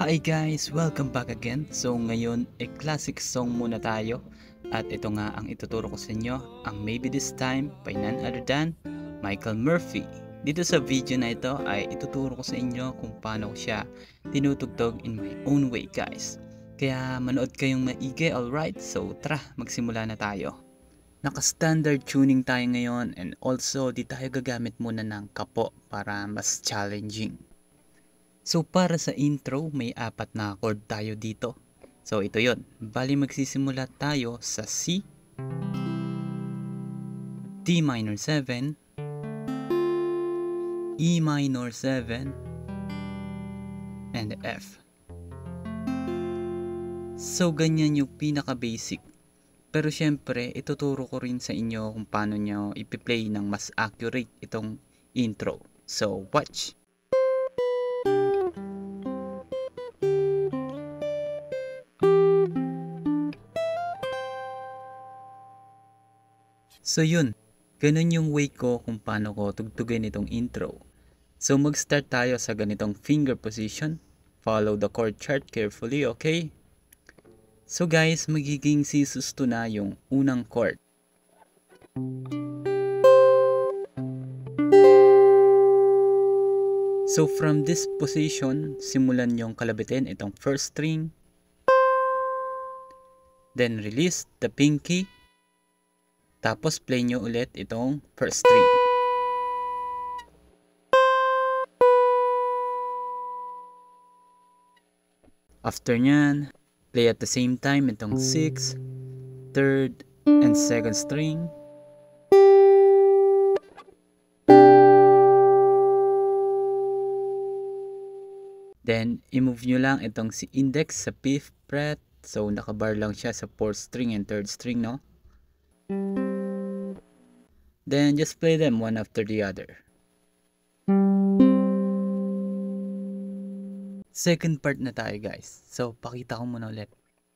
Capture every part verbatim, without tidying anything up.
Hi guys! Welcome back again. So ngayon, a classic song muna tayo. At ito nga ang ituturo ko sa inyo, ang Maybe This Time by none other than Michael Murphy. Dito sa video na ito ay ituturo ko sa inyo kung paano ko siya tinutugtog in my own way guys. Kaya manood kayong maigi, alright? So tara, magsimula na tayo. Naka-standard tuning tayo ngayon and also di tayo gagamit muna ng kapo para mas challenging. So para sa intro, may apat na chord tayo dito. So ito yon. Bali magsisimula tayo sa C, D minor seven, E minor seven, and F. So ganyan yung pinaka-basic. Pero syempre, ituturo ko rin sa inyo kung paano nyo ipi-play ng mas accurate itong intro. So watch! So yun, ganun yung way ko kung paano ko tugtugin itong intro. So mag-start tayo sa ganitong finger position. Follow the chord chart carefully, okay? So guys, magiging si susto na yung unang chord. So from this position, simulan yung kalabitin itong first string. Then release the pinky. Tapos play nyo ulit itong first string. After nyan, play at the same time itong sixth, third, and second string. Then, i-move nyo lang itong si index sa fifth fret. So, nakabar lang siya sa fourth string and third string, no? Then, just play them one after the other. Second part na tayo guys. So, pakita ko muna ulit.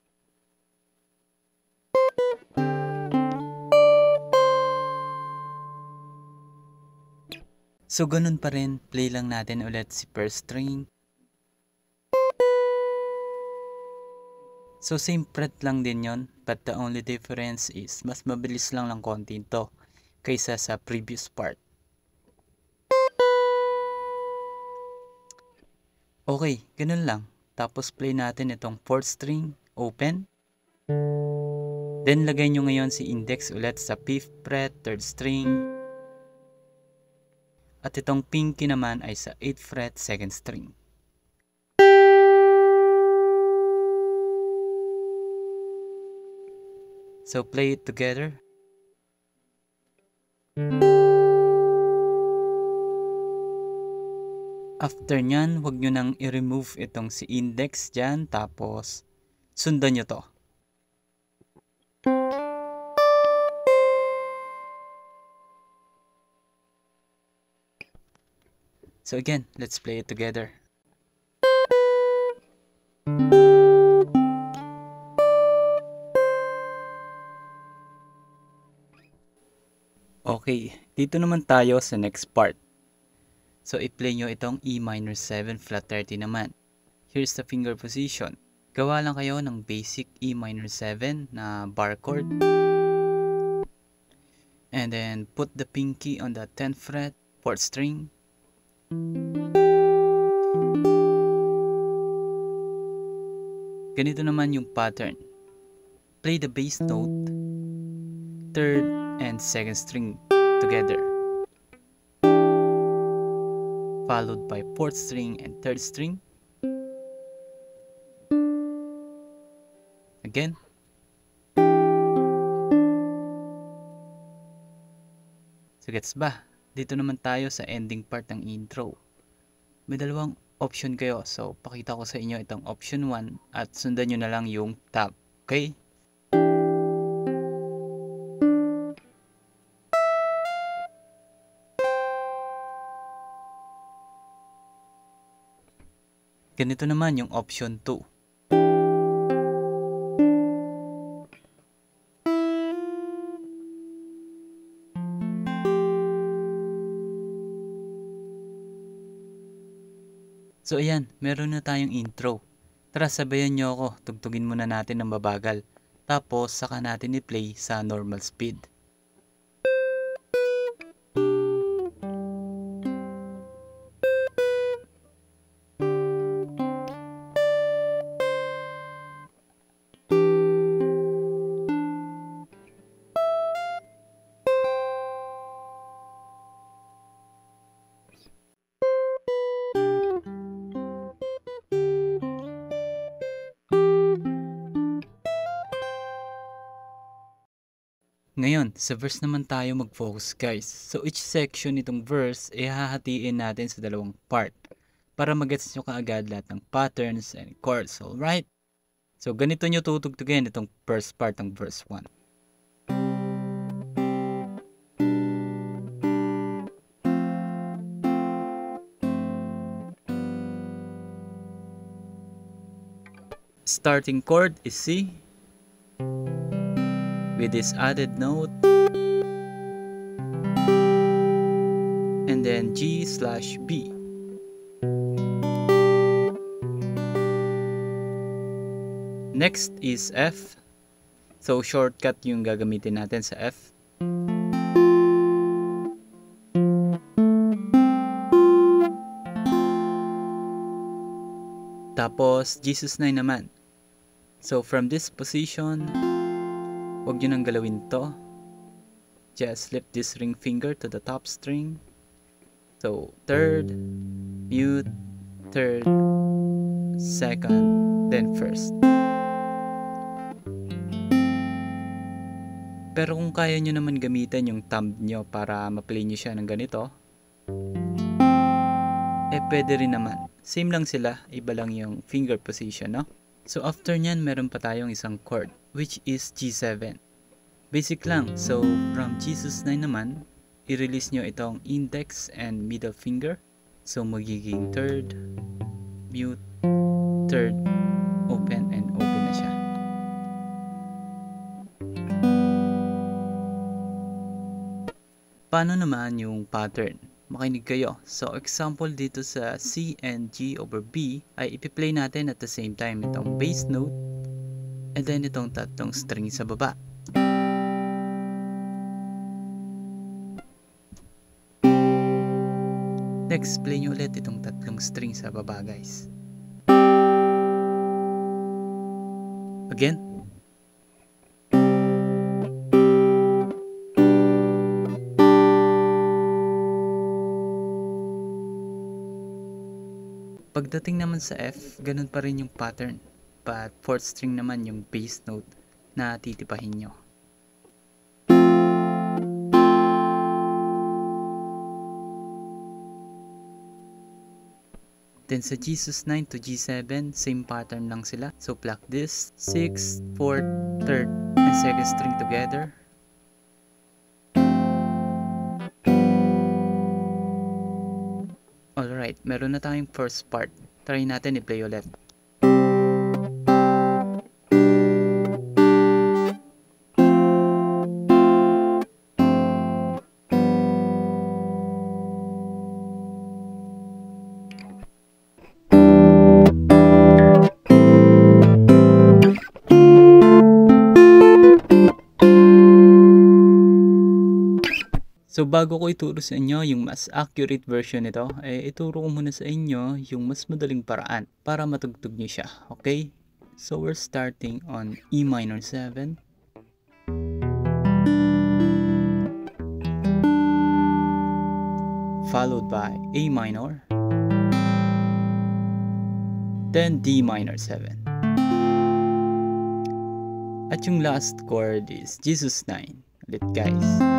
So, ganun pa rin. Play lang natin ulit si first string. So, same fret lang din yon, but the only difference is mas mabilis lang ng konti ito kaysa sa previous part. Okay, ganun lang. Tapos play natin itong fourth string, open. Then lagay nyo ngayon si index ulit sa fifth fret, third string. At itong pinky naman ay sa eighth fret, second string. So play it together. After nyan, huwag nyo nang i-remove itong si index dyan. Tapos, sundan nyo to. So again, let's play it together. Okay, dito naman tayo sa next part. So, i-play nyo itong E minor seven flat thirty naman. Here's the finger position. Gawa lang kayo ng basic E minor seven na bar chord. And then, put the pinky on the tenth fret, fourth string. Ganito naman yung pattern. Play the bass note, third and second string together, followed by fourth string and third string. Again. So gets ba? Dito naman tayo sa ending part ng intro. May dalawang option kayo. So pakita ko sa inyo itong option one at sundan nyo na lang yung tab. Okay? Ganito naman yung option two. So ayan, meron na tayong intro. Tara, sabayan nyo ako. Tugtugin muna natin ng mabagal. Tapos saka natin i-play sa normal speed. Ngayon, sa verse naman tayo mag-focus guys. So each section nitong verse ay hahatiin natin sa dalawang part para magets nyo kaagad lahat ng patterns and chords, alright? So ganito nyo tutugtugin itong first part ng verse one. Starting chord is C with this added note, and then G slash B. Next is F. So shortcut yung gagamitin natin sa F. Tapos Jesus nine naman. So from this position, huwag nyo nang galawin to. Just slip this ring finger to the top string. So, third, mute, third, second, then first. Pero kung kaya nyo naman gamitan yung thumb nyo para ma-play nyo siya ng ganito, eh pwede rin naman. Same lang sila, iba lang yung finger position, no? So after nyan, meron pa tayong isang chord, which is G seven. Basic lang. So from Jesus nine naman, i-release nyo itong index and middle finger. So magiging third, mute, third, open, and open na siya. Paano naman yung pattern? Makinig kayo. So example dito sa C and G over B ay ipi-play natin at the same time itong bass note and then itong tatlong string sa baba. Next, play nyo ulit itong tatlong string sa baba guys. Again. Pagdating naman sa F, ganun pa rin yung pattern. But fourth string naman yung bass note na titipahin nyo. Then sa Jesus nine to G seven, same pattern lang sila. So pluck this, sixth, fourth, third, and second string together. Alright, meron na tayong first part. Try natin i-play ulit. So bago ko ituro sa inyo yung mas accurate version nito, eh ituro ko muna sa inyo yung mas madaling paraan para matugtog nyo siya, okay? So we're starting on E minor seven. Followed by A minor. Then D minor seven. At yung last chord is Jesus nine. Ulit guys.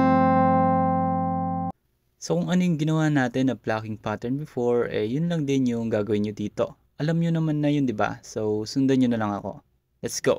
So kung ano yung ginawa natin na plucking pattern before, eh yun lang din yung gagawin nyo dito. Alam nyo naman na yun, di ba? So sundan nyo na lang ako. Let's go!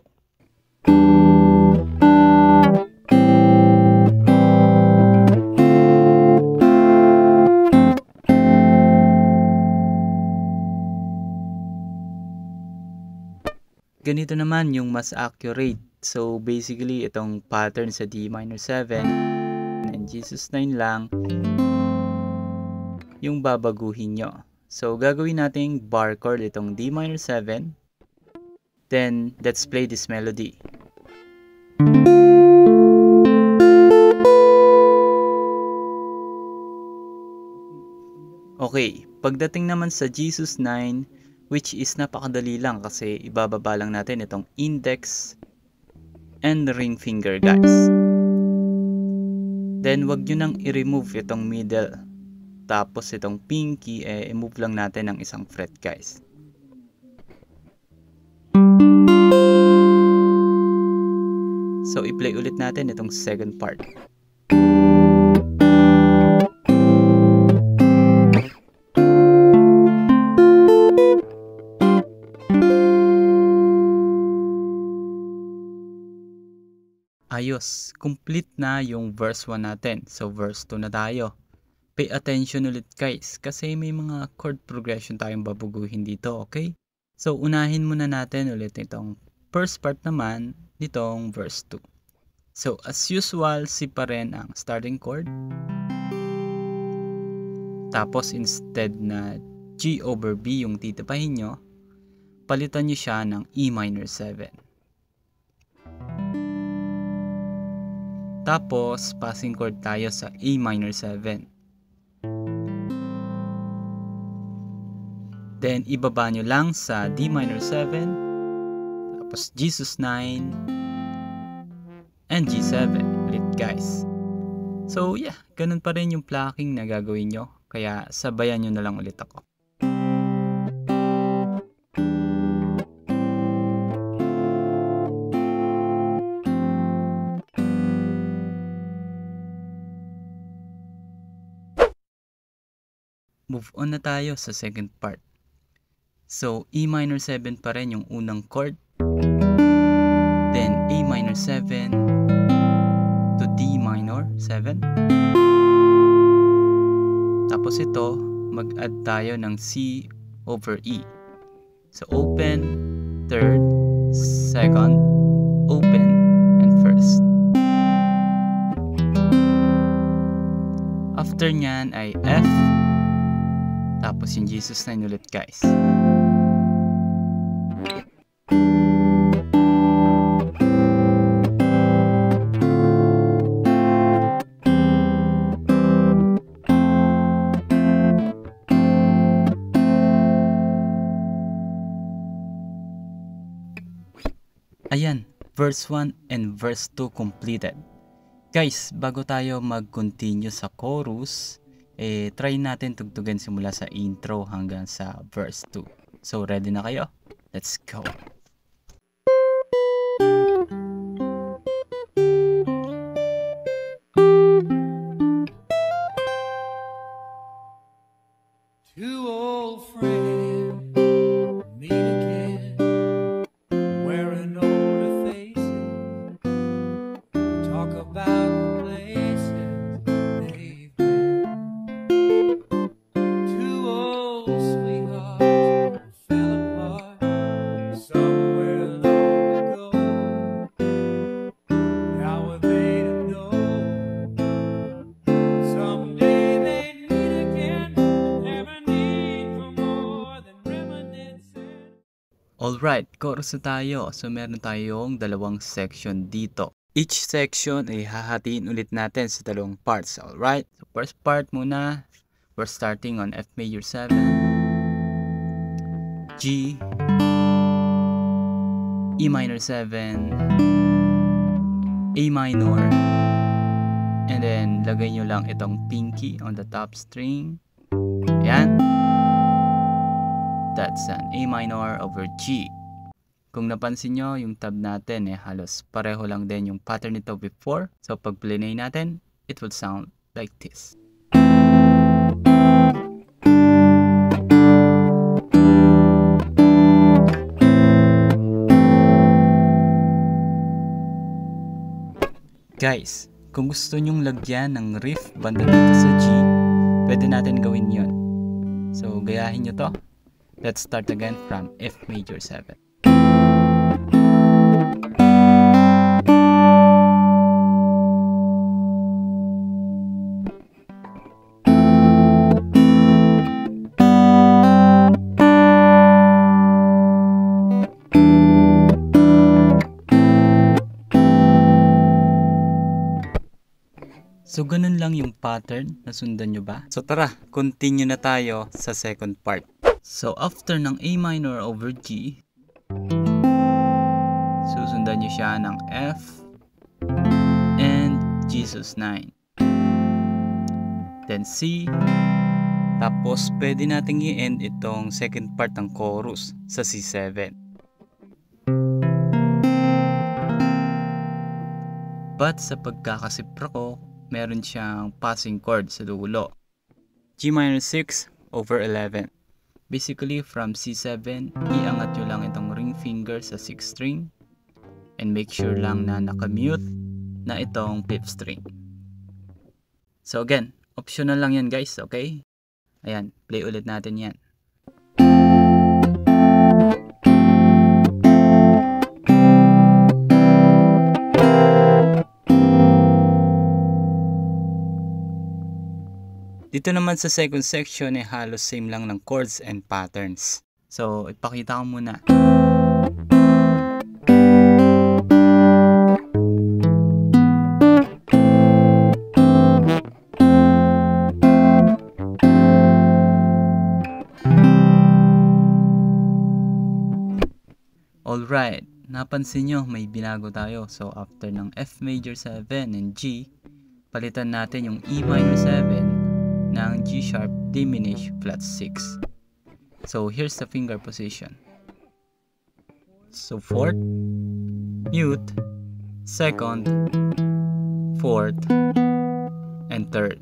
Ganito naman yung mas accurate. So basically itong pattern sa D minor seven and Jesus nine lang yung babaguhin nyo. So, gagawin nating bar chord itong D minor seven. Then, let's play this melody. Okay, pagdating naman sa Jesus nine, which is napakadali lang kasi ibababa lang natin itong index and ring finger, guys. Then, wag nyo nang i-remove itong middle. Tapos, itong pinky, eh, i-move lang natin ng isang fret, guys. So, i-play ulit natin itong second part. Ayos, complete na yung verse one natin. So, verse two na tayo. Pay attention ulit, guys, kasi may mga chord progression tayong babaguhin dito, okay? So, unahin muna natin ulit itong first part naman nitong verse two. So, as usual, C pa rin ang starting chord. Tapos, instead na G over B yung titipahin nyo, palitan nyo siya ng E minor seven. Tapos, passing chord tayo sa A minor seven. Then, ibaba nyo lang sa D minor seven. Tapos, Jesus nine. And G seven. Ulit, guys. So, yeah. Ganun pa rin yung plucking na gagawin nyo. Kaya, sabayan nyo na lang ulit ako. Move on na tayo sa second part. So, E minor seven pa rin yung unang chord. Then, A minor seven to D minor seven. Tapos ito, mag-add tayo ng C over E. So, open, third, second, open, and first. After nyan ay F. Tapos yung Jesus nine ulit, guys. Ayan, verse one and verse two completed. Guys, bago tayo mag-continue sa chorus, eh, try natin tugtugan simula sa intro hanggang sa verse two. So, ready na kayo? Let's go! Two old friends meet again, wearing older faces, talk about places they've been. Two old sweethearts who fell apart somewhere long ago. How were they to know someday they'd meet again and never need for more than reminiscing? Alright, chorus na tayo. So, meron tayong dalawang section dito. Each section ay hahatiin ulit natin sa dalawang parts. Alright, so first part muna, we're starting on F major seven, G, E minor seven, A minor, and then lagay nyo lang itong pinky on the top string. Ayan. That's an A minor over G. Kung napansin nyo, yung tab natin eh halos pareho lang din yung pattern nito before. So pag play natin, it will sound like this. Guys, kung gusto nyong lagyan ng riff banda dito sa G, pwede natin gawin yon. So gayahin nyo to. Let's start again from F major seven. So ganun lang yung pattern, nasundan nyo ba? So tara, continue na tayo sa second part. So after ng A minor over G, susundan nyo siya ng F and G sus nine. Then C, tapos pwede nating i-end itong second part ng chorus sa C seven. But sa pagkakasipra ko, meron siyang passing chord sa dulo. G minor six over eleven. Basically from C seven, iangat nyo lang itong ring finger sa sixth string and make sure lang na nakamute na itong fifth string. So again, optional lang yan guys, okay? Ayan, play ulit natin yan. Dito naman sa second section ay eh, halos same lang ng chords and patterns. So, ipakita ko muna. Alright, napansin nyo may binago tayo. So, after ng F major seven and G, palitan natin yung E minor seven ng G sharp diminished flat six. So here's the finger position. So fourth, mute, second, fourth, and third.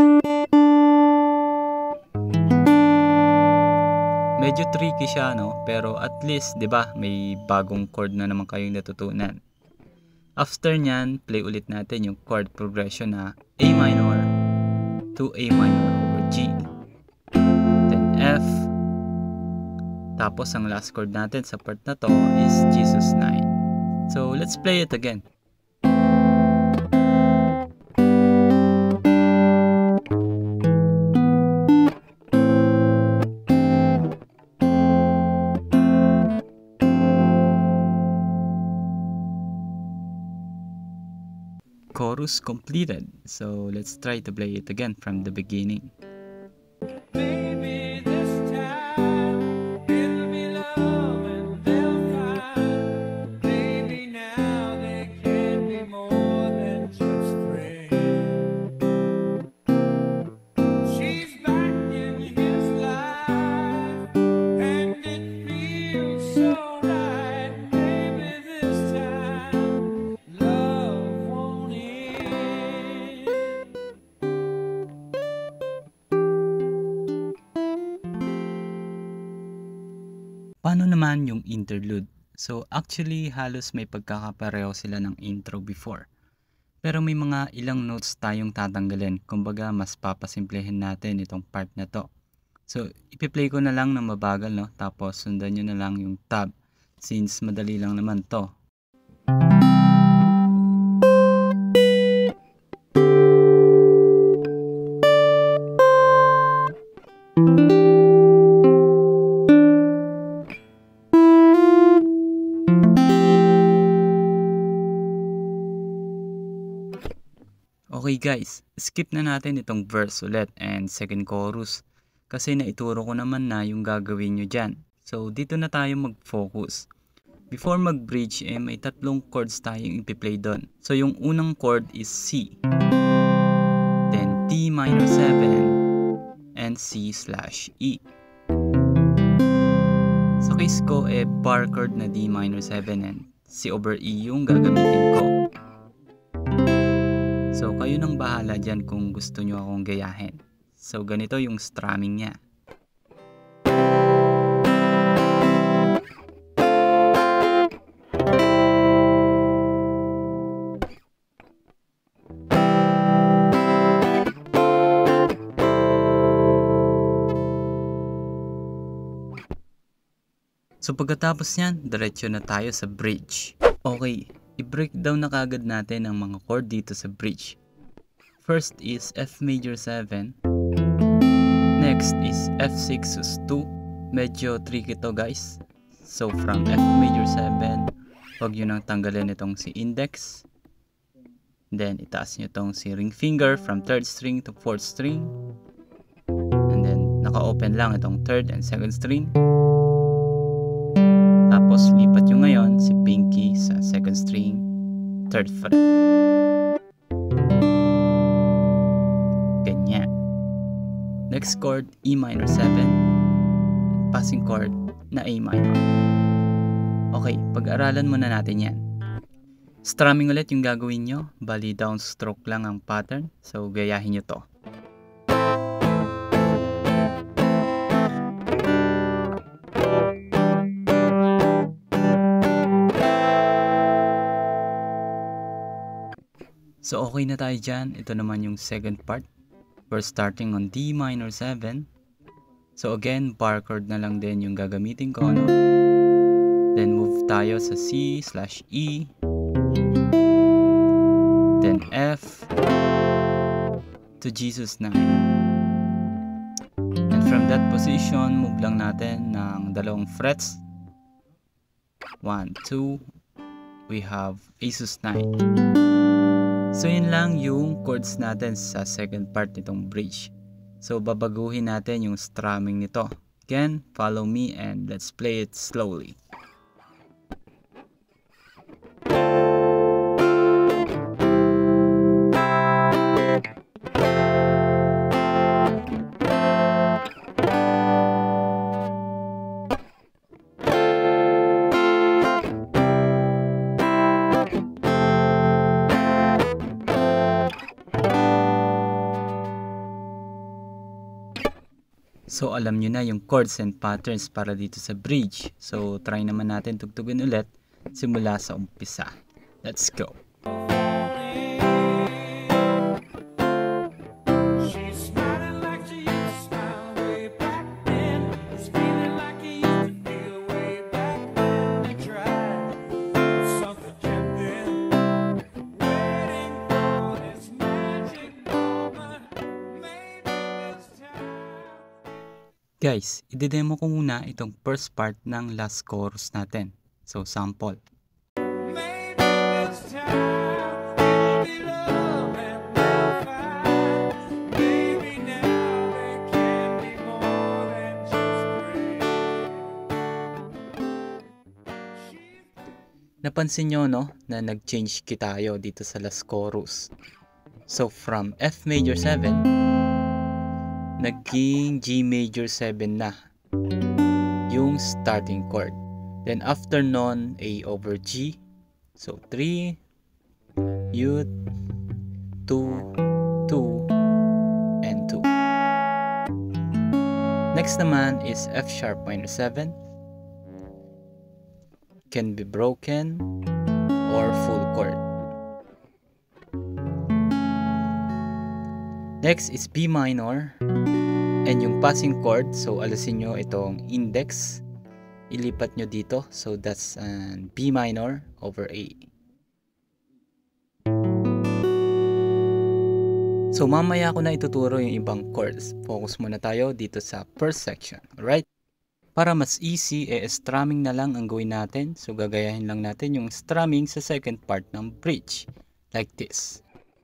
Medyo tricky siya, no? Pero at least, 'di ba, may bagong chord na naman kayong natutunan. After nyan, play ulit natin yung chord progression na A minor to A minor over G, then F, tapos ang last chord natin sa part na to is G sus nine. So let's play it again. Chorus completed. So let's try to play it again from the beginning. Maybe this time it'll be love and they'll find. Maybe now they can be more than just friends. She's back in his life and it feels so right. Maybe this time love won't end. Paano naman yung interlude? So actually halos may pagkakapareho sila ng intro before. Pero may mga ilang notes tayong tatanggalin. Kumbaga mas papasimplehin natin itong part na to. So ipi-play ko na lang ng mabagal, no? Tapos sundan nyo na lang yung tab since madali lang naman to. Okay guys, skip na natin itong verse ulit and second chorus kasi naituro ko naman na yung gagawin nyo dyan. So dito na tayo mag-focus. Before mag-bridge, eh, may tatlong chords tayong ipi-play doon. So yung unang chord is C, then D minor seven, and C slash E. Sa case ko, eh, bar chord na D minor seven and C over E yung gagamitin ko. So kayo nang bahala dyan kung gusto nyo akong gayahin. So ganito yung strumming niya. So pagkatapos yan, diretso na tayo sa bridge. Okay, i-breakdown na kagad natin ang mga chord dito sa bridge. First is F major seven. Next is F six sus two. Medyo tricky to guys. So from F major seven, huwag nyo nang tanggalin itong si index. Then, itaas nyo tong si ring finger from third string to fourth string. And then, naka-open lang itong third and second string. Tapos, lipat nyo ngayon si pinky sa second string, third fret. Ganyan. Next chord, E minor seven. Passing chord na A minor. Okay, pag-aralan muna natin yan. Strumming ulit yung gagawin nyo. Bali, downstroke lang ang pattern. So, gayahin nyo to. So, okay na tayo dyan. Ito naman yung second part. We're starting on D minor seven. So, again, bar chord na lang din yung gagamitin ko, no? Then, move tayo sa C slash E. Then F to G sus nine. And from that position, move lang natin ng dalawang frets. one, two. We have A sus nine. So yun lang yung chords natin sa second part nitong bridge. So babaguhin natin yung strumming nito. Again, follow me and let's play it slowly. So alam nyo na yung chords and patterns para dito sa bridge. So try naman natin tugtugin ulit simula sa umpisa. Let's go! She's smiling like she used to smile way back then. It's feeling like he used to feel way back when. He tried something kept him waiting for this magic moment. Maybe this time. Guys, i-demo ko muna itong first part ng last chorus natin. So sample. Maybe this time we'll be love and we'll find. Maybe now there can be more than just friends. Napansin nyo, no, na nag-change key tayo dito sa last chorus. So from F major seven, naging G major seven na yung starting chord. Then after nun, A over G. So three, U, two, two, and two. Next naman is F sharp minor seven. Can be broken or full chord. Next is B minor. And yung passing chord, so alasin nyo itong index. Ilipat nyo dito. So that's uh, B minor over A. So mamaya ko na ituturo yung ibang chords. Focus muna tayo dito sa first section. Alright? Para mas easy, eh, strumming na lang ang gawin natin. So gagayahin lang natin yung strumming sa second part ng bridge. Like this.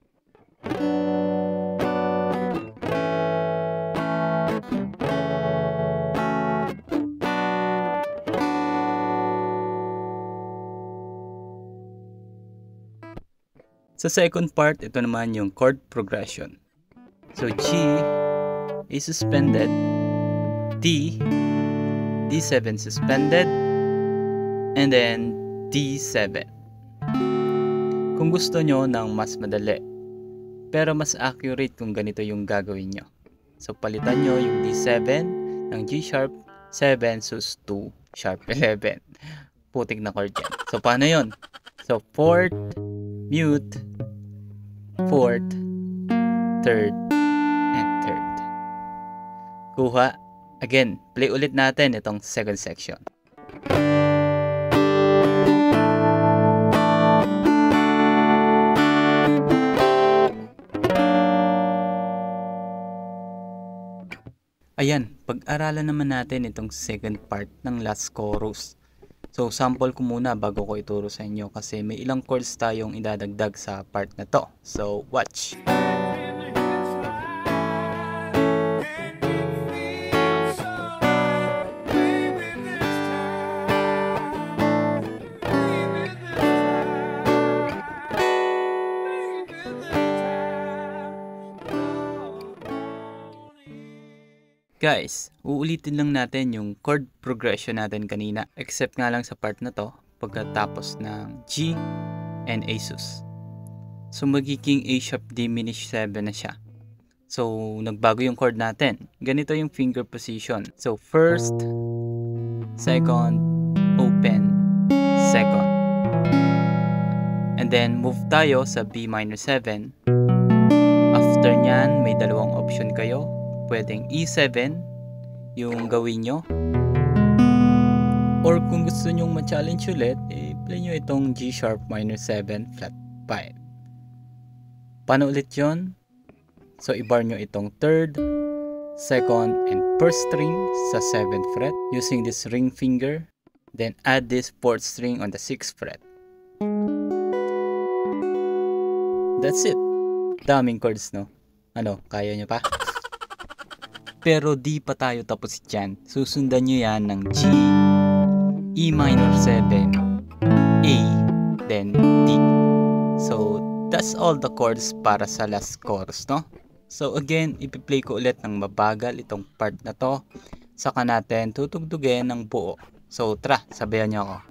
Sa second part, ito naman yung chord progression. So G is suspended, D, D seven suspended, and then D seven. Kung gusto nyo ng mas madali, pero mas accurate kung ganito yung gagawin nyo. So palitan nyo yung D seven ng G sharp seven sus two sharp eleven. Putik na chord yan. So paano yun? So fourth, mute, fourth, third, and third. Kuha. Again, play ulit natin itong second section. Ayan, pag-aralan naman natin itong second part ng last chorus. So sample ko muna bago ko ituro sa inyo kasi may ilang chords tayong idadagdag sa part na to. So watch. Guys, uulitin lang natin yung chord progression natin kanina, except nga lang sa part na to, pagkatapos ng G and A sus. So magiging A sharp diminished seven na siya. So nagbago yung chord natin. Ganito yung finger position. So first, second, open, second. And then move tayo sa B minor seven. After nyan, may dalawang option kayo. Pwedeng E seven yung gawin nyo, or kung gusto nyong ma-challenge ulit, eh, play nyo itong G sharp minor seven flat five. Paano ulit yun? So ibar nyo itong third, second, and first string sa seventh fret using this ring finger, then add this fourth string on the sixth fret. That's it. Daming chords, no? Ano, kaya nyo pa? Pero di pa tayo tapos dyan. Susundan nyo yan ng G, E minor seven, A, then D. So, that's all the chords para sa last chorus, no? So, again, ipi-play ko ulit ng mabagal itong part na to. Saka natin tutugtugin ng buo. So, tara, sabayan nyo ako.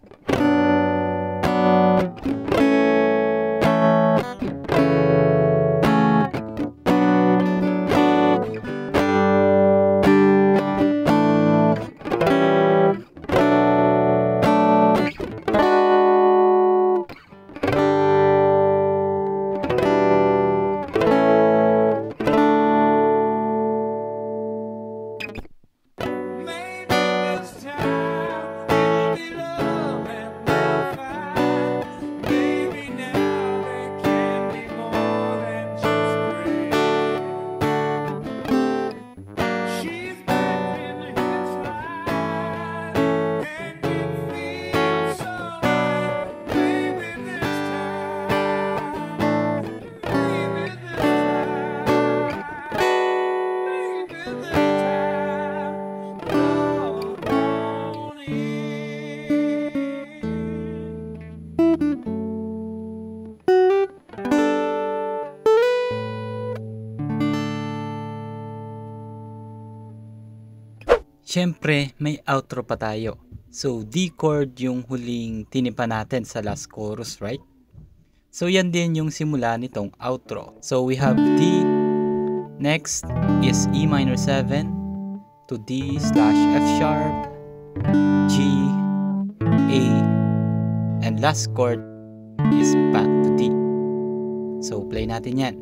Siyempre, may outro pa tayo. So, D chord yung huling tinipa natin sa last chorus, right? So, yan din yung simula nitong outro. So, we have D. Next is E minor seven to D slash F sharp, G, A, and last chord is back to D. So, play natin yan.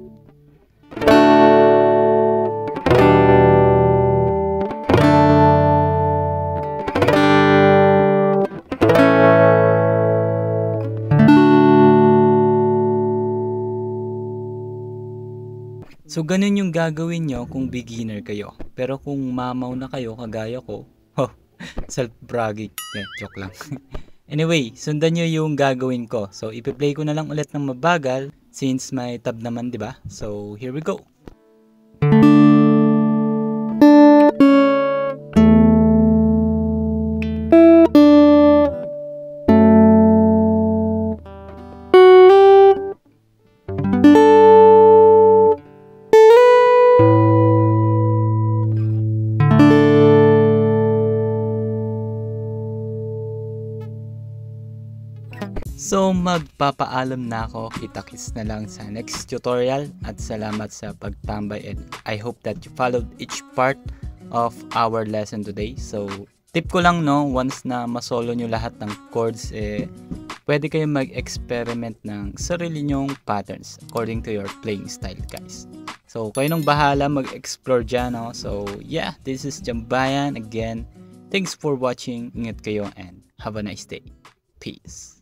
So, ganun yung gagawin nyo kung beginner kayo. Pero kung mamaw na kayo, kagaya ko, oh, self-bragging. Yeah, joke lang. Anyway, sundan nyo yung gagawin ko. So, ipi-play ko na lang ulit ng mabagal since may tab naman, di ba? So, here we go. So magpapaalam na ako, kita-kits na lang sa next tutorial at salamat sa pagtambay and I hope that you followed each part of our lesson today. So tip ko lang, no, once na masolo nyo lahat ng chords, eh, pwede kayo mag-experiment ng sarili nyong patterns according to your playing style, guys. So kayo nang bahala mag-explore dyan, no? So yeah, this is Jambayan again. Thanks for watching, ingat kayo and have a nice day. Peace.